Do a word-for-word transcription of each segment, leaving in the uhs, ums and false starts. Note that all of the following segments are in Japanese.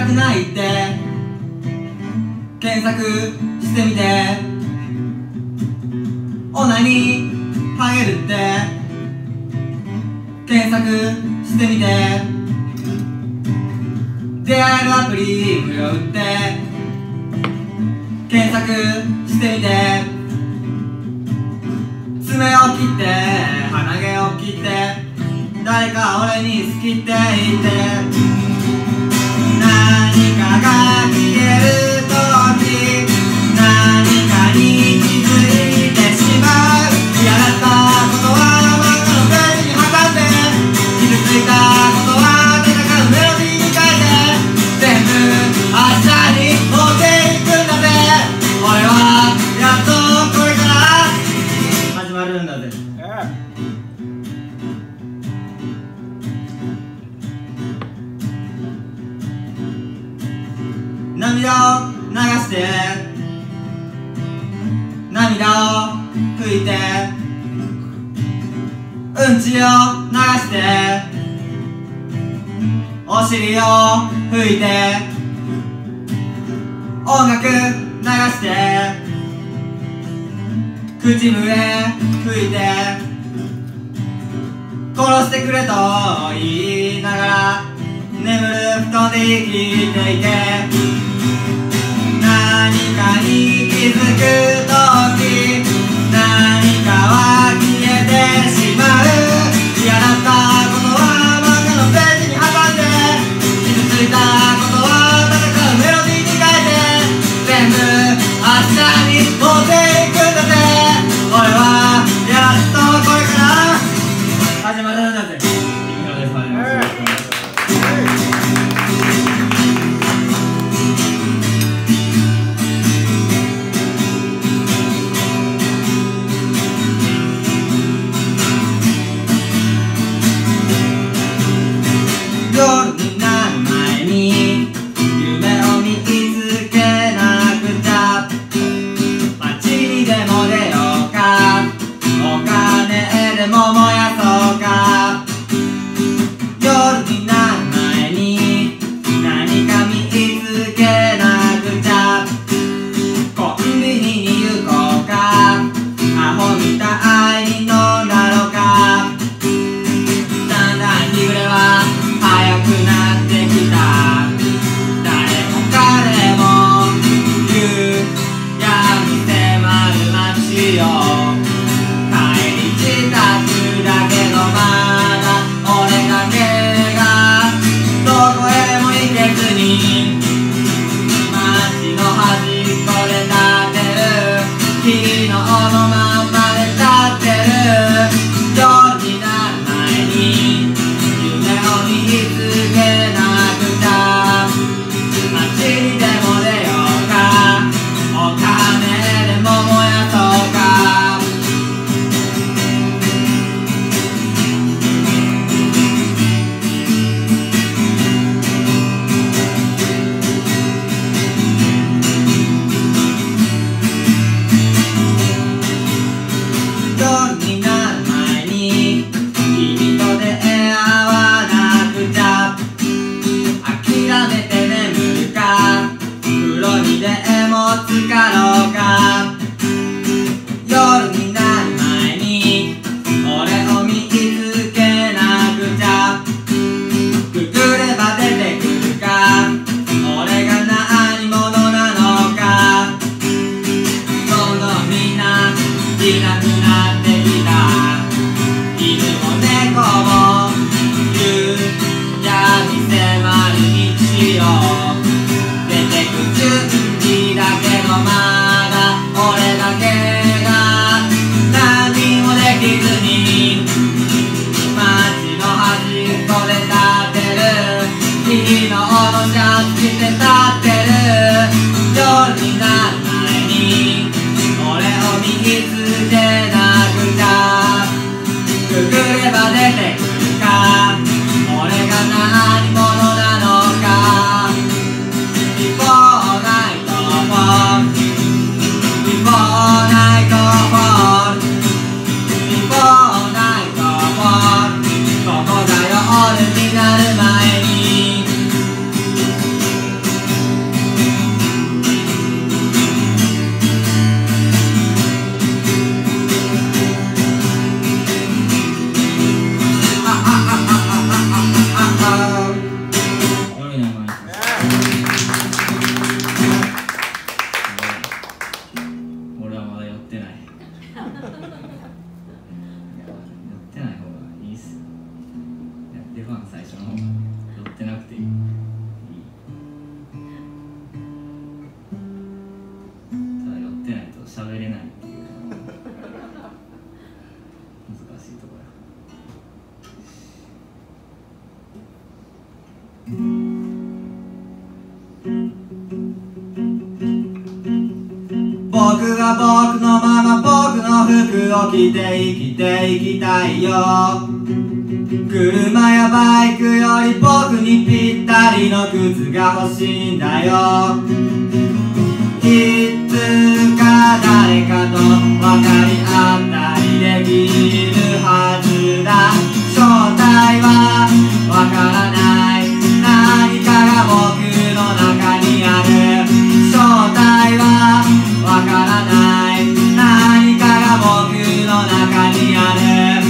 たくないって検索してみて、オナにハゲるって検索してみて、出会えるアプリ無料って検索してみて、爪を切って鼻毛を切って誰か俺に好きって言って、何かが消えるとき何かに気づいてしまう。嫌だったことは漫画のページに挟んで、傷ついたことは戦うメロディーに変えて、全部明日に持っていくんだぜ。俺はやっとこれから始まるんだぜ。涙を流して涙を拭いて、うんちを流してお尻を拭いて、音楽流して口笛吹いて、殺してくれと言いながら眠る布団で生きていけ、何かに気づくとき何かは消えてしまう。嫌だったことは漫画のページに挟んで、傷ついたことは戦うメロディーに変えて、全部明日に持っていくんだぜ。俺はやっとこれから始まるんだぜ。君のです。夜になる前に夢を見つけなくちゃ、街にでも出ようか、お金でも燃やそうか。夜になる前に何か見つけなくちゃ、コンビニに行こうか、アホみたいに飲んだろうか。だんだん日暮れは早くなってきた。誰も彼も夕闇迫る街を帰り支度だけど、まだ俺だけがどこへも行けずに街の端っこで立ってる。昨日のまんまで立ってる。夜になる前に夢を見つけなくちゃ、街にでも出ようか、お金でも燃やそうか。夜になる前に君と出会わなくちゃ、諦めて眠るか、風呂にでも浸かろうか。夜になる前に俺を見つけなくちゃ、くぐれば出てくるか、俺が何者なのか。どんどんみんないなくなってきた。犬も猫も夕闇迫る道を出てく準備だけど、まだ俺だけが何もできずに街の端っこで立ってる。昨日のシャツ着て立ってる。夜になる前に俺を見つけなくちゃ。 ないっていう難しいところや。僕は僕のまま僕の服を着て生きていきたいよ。車やバイクより僕にぴったりの靴が欲しいんだよ。いつか誰かと分かり合ったりできるはずだ。正体は分からない、何かが僕の中にある。正体は分からない、何かが僕の中にある。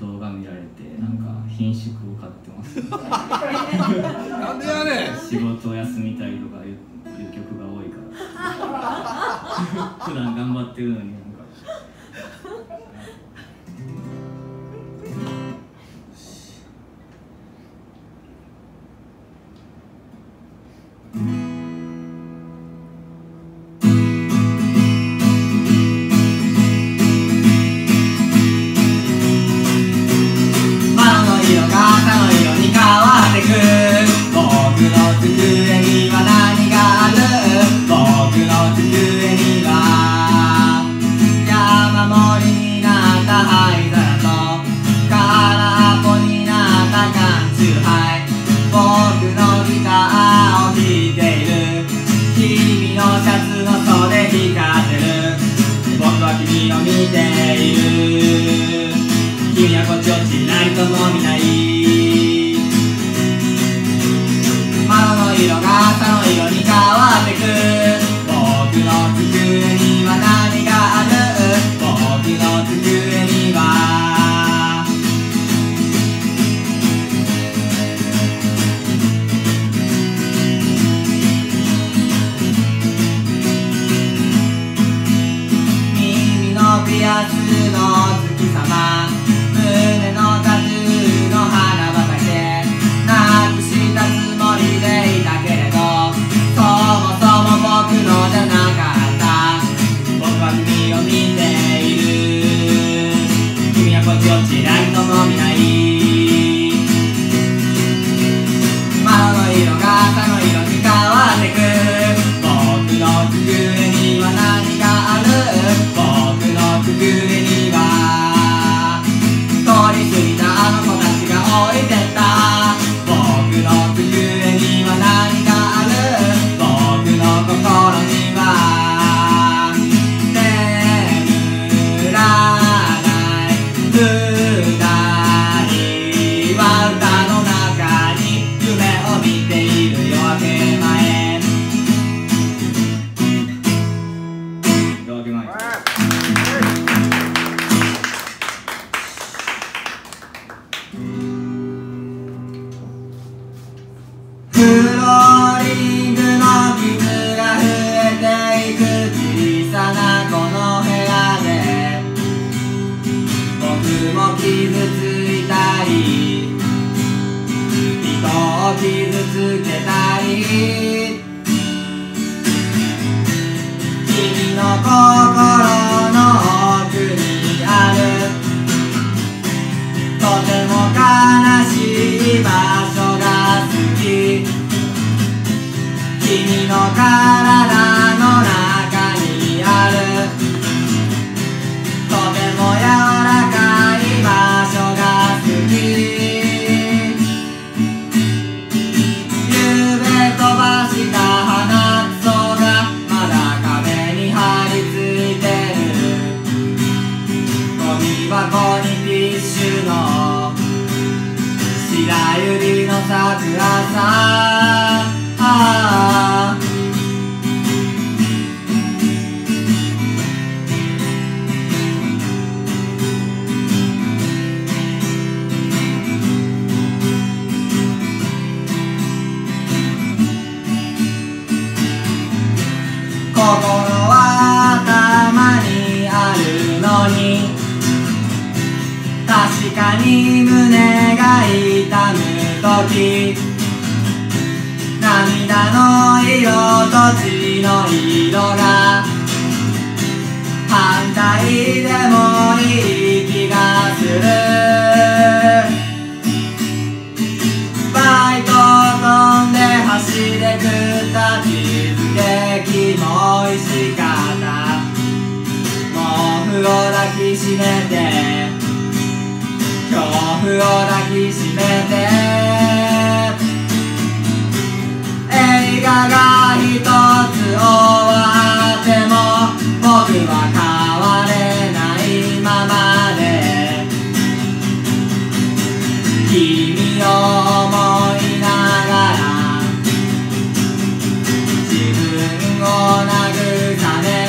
動画見られてなんか品種を買ってますなんでやねん。 仕事を休みたいとかいう曲が多いから普段頑張ってるのになんか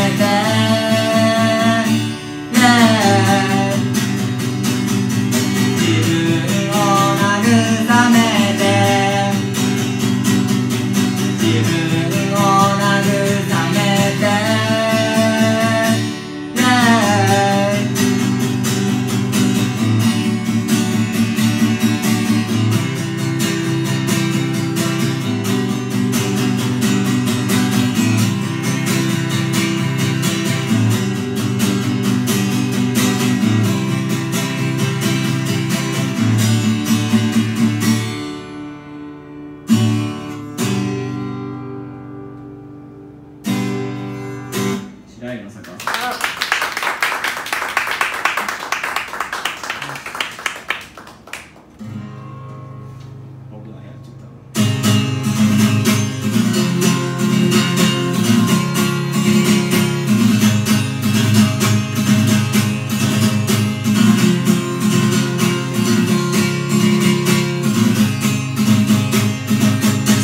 「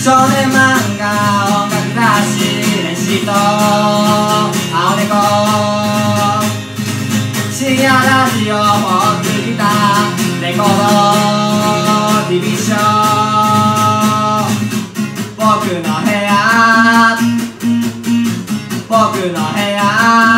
少年漫画音楽雑誌レシート青猫深夜ラジオフォークギターレコード ティーブイ ショー僕の部屋僕の部屋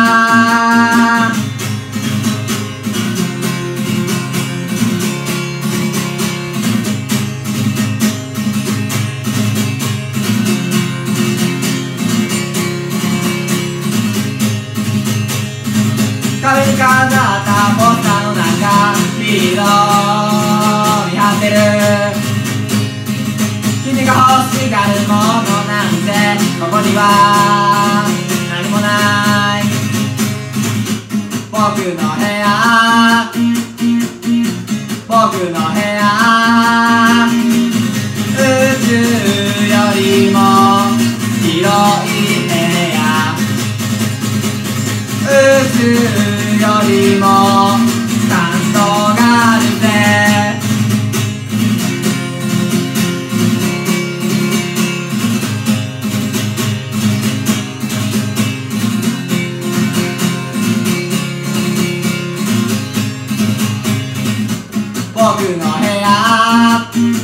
壁に飾ったポスターの中ヒーロー見張ってる君が欲しがるものなんてここには何もない僕の部屋僕の部屋宇宙よりも広い部屋宇宙よりも感動があるぜ僕の部屋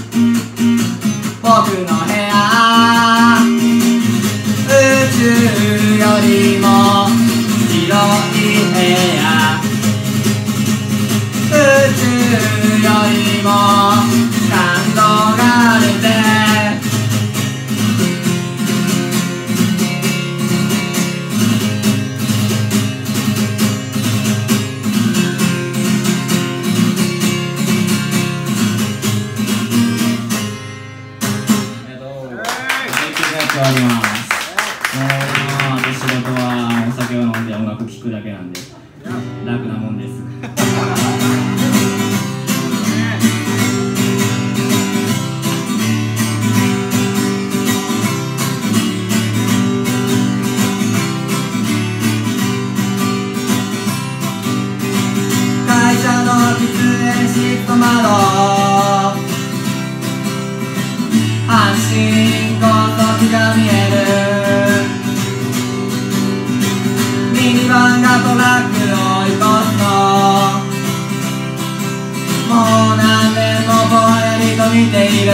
僕の部屋宇宙よりも広い部屋宇宙よりも感動があるぜありがとう。あります。もうあと仕事はお酒を飲んで音楽聴くだけなんで楽なもんです。会社の喫煙室の窓安心高速が見えるミニバンがトラックを追い越すのもう何年もぼんやりと見ている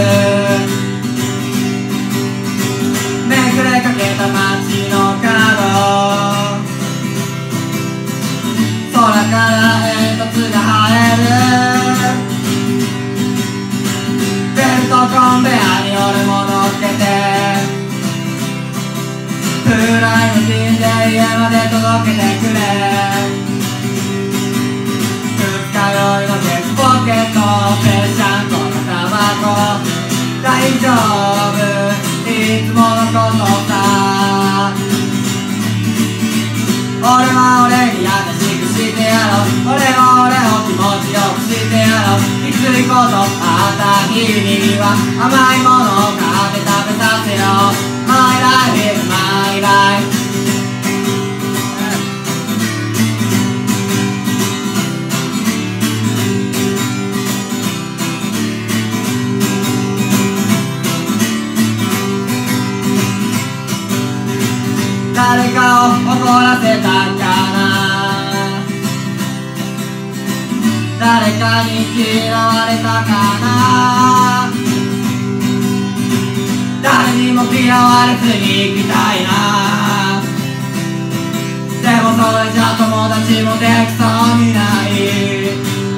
めくれかけた街の角空から煙突が生えるベルトコンベアに俺も乗っけてフライの便で家まで届けてくれ二日酔いのケツポケットぺしゃんこのタバコ大丈夫いつものことさ俺は俺に優しくしてやろう俺は俺を気持ちよくしてやろうきついことあった日には甘いものを買って食べさせよう My life is my life 誰かを怒らせたかな誰かに嫌われたかな誰にも嫌われずに生きたいなでもそれじゃ友達もできそうにない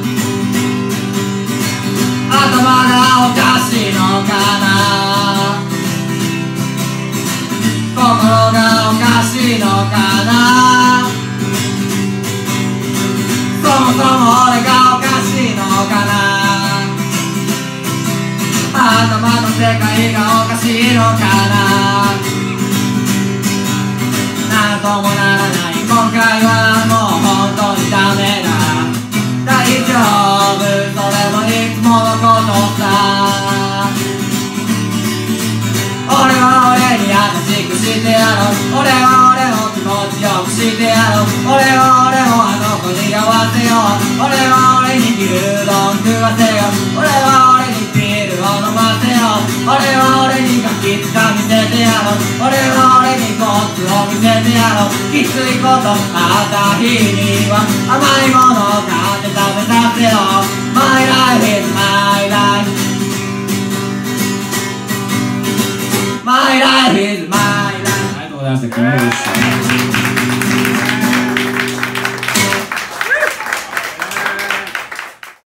頭がおかしいのかな心がおかしいのかなそもそも俺がおかしいのかな頭の世界がおかしいのかななんともならない今回はもう本当にダメだ大丈夫それもいつものことさ俺は俺に優しくしてやろう俺は俺を気持ちよくしてやろう俺は俺をあの子に合わせよう俺は俺に牛丼食わせよう俺は俺にビールを飲ませよう俺は俺にガキつてやろう。俺は俺にコツを見せてやろう。きついことあった日には甘いものを買って食べさせよう。 My life is my life My life is my life ありがとうございました。金曜日でした。